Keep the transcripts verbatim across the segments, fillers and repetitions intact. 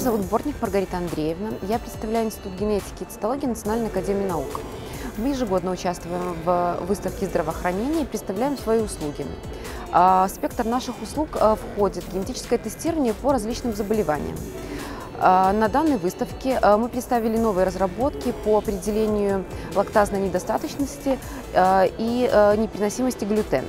зовут Бортник Маргарита Андреевна. Я представляю Институт генетики и цитологии Национальной академии наук. Мы ежегодно участвуем в выставке здравоохранения и представляем свои услуги. В спектр наших услуг входит генетическое тестирование по различным заболеваниям. На данной выставке мы представили новые разработки по определению лактазной недостаточности и непереносимости глютена.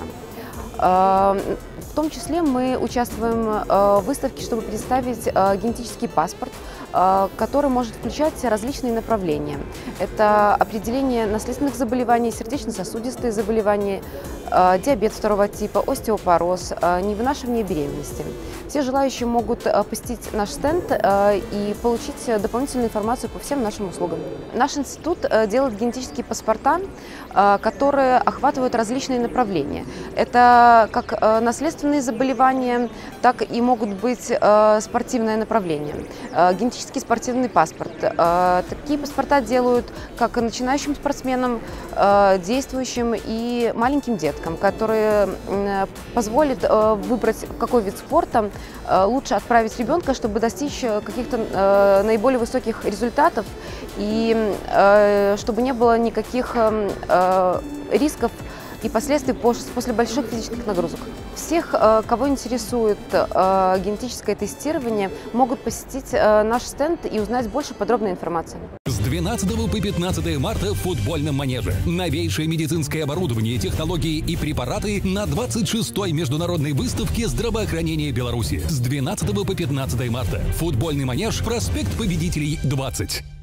В том числе мы участвуем в выставке, чтобы представить генетический паспорт, который может включать различные направления. Это определение наследственных заболеваний, сердечно-сосудистые заболевания, диабет второго типа, остеопороз, невынашивание беременности. Все желающие могут посетить наш стенд и получить дополнительную информацию по всем нашим услугам. Наш институт делает генетические паспорта, которые охватывают различные направления. Это как наследственные заболевания, так и могут быть спортивное направление. Генетический спортивный паспорт. Такие паспорта делают как начинающим спортсменам, действующим и маленьким деткам, которые позволят выбрать, какой вид спорта лучше отправить ребенка, чтобы достичь каких-то наиболее высоких результатов и чтобы не было никаких рисков и последствий после больших физических нагрузок. Всех, кого интересует генетическое тестирование, могут посетить наш стенд и узнать больше подробной информации. С двенадцатого по пятнадцатое марта в футбольном манеже. Новейшее медицинское оборудование, технологии и препараты на двадцать шестой международной выставке здравоохранения Беларуси. С двенадцатого по пятнадцатое марта. Футбольный манеж, проспект Победителей, двадцать.